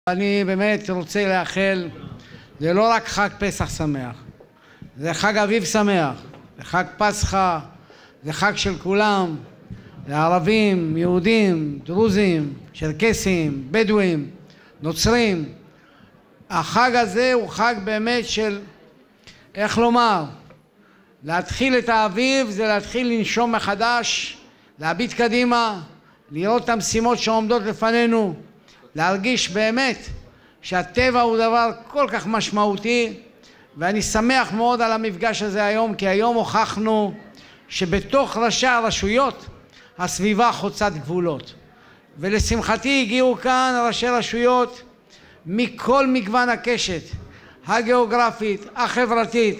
אני באמת רוצה לאחל, זה לא רק חג פסח שמח, זה חג אביב שמח, זה חג פסחא, זה חג של כולם, זה ערבים, יהודים, דרוזים, צ'רקסים, בדואים, נוצרים. החג הזה הוא חג באמת של, איך לומר, להתחיל את האביב זה להתחיל לנשום מחדש, להביט קדימה, לראות את המשימות שעומדות לפנינו, להרגיש באמת שהטבע הוא דבר כל כך משמעותי, ואני שמח מאוד על המפגש הזה היום, כי היום הוכחנו שבתוך ראשי הרשויות הסביבה חוצת גבולות, ולשמחתי הגיעו כאן ראשי רשויות מכל מגוון הקשת הגיאוגרפית, החברתית,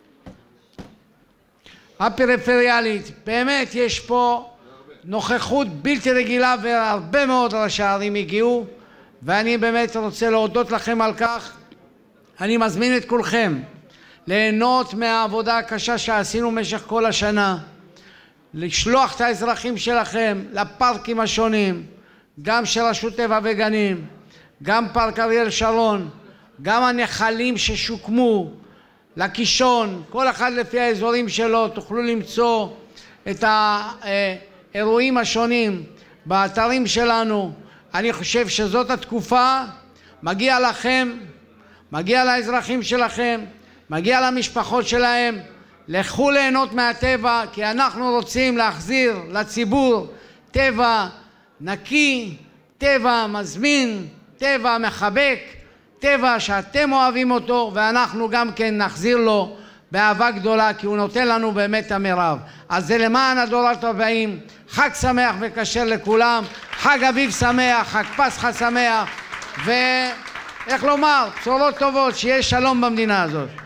הפריפריאלית. באמת יש פה נוכחות בלתי רגילה, והרבה מאוד ראשי ערים הגיעו, ואני באמת רוצה להודות לכם על כך. אני מזמין את כולכם ליהנות מהעבודה הקשה שעשינו במשך כל השנה, לשלוח את האזרחים שלכם לפארקים השונים, גם של רשות טבע וגנים, גם פארק אריאל שרון, גם הנחלים ששוקמו, לקישון, כל אחד לפי האזורים שלו. תוכלו למצוא את האירועים השונים באתרים שלנו. אני חושב שזאת התקופה, מגיע לכם, מגיע לאזרחים שלכם, מגיע למשפחות שלהם, לכו ליהנות מהטבע, כי אנחנו רוצים להחזיר לציבור טבע נקי, טבע מזמין, טבע מחבק, טבע שאתם אוהבים אותו, ואנחנו גם כן נחזיר לו באהבה גדולה, כי הוא נותן לנו באמת המרב. אז זה למען הדורות הבאים. חג שמח וכשר לכולם, חג אביב שמח, חג פסחא שמח, ואיך לומר, בשורות טובות, שיהיה שלום במדינה הזאת.